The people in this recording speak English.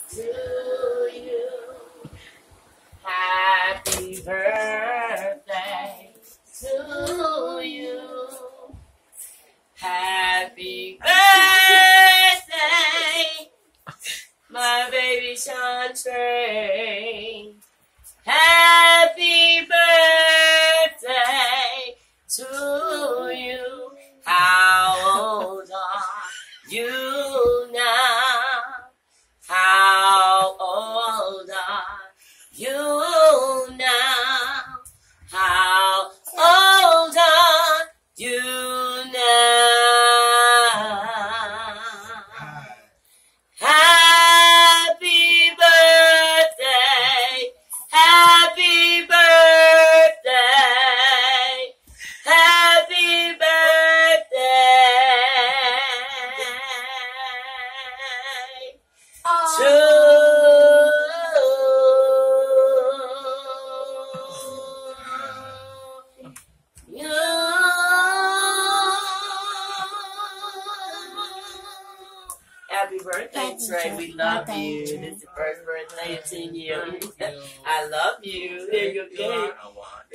to you. Happy birthday to you. Happy birthday, my baby Sean Trey. Happy birthday to you. How old are you now? How old are you now? How old are you now? Happy birthday, happy birthday, happy birthday to you. Happy birthday, Trey. We love you. This is the first birthday to you. I love you. There you go.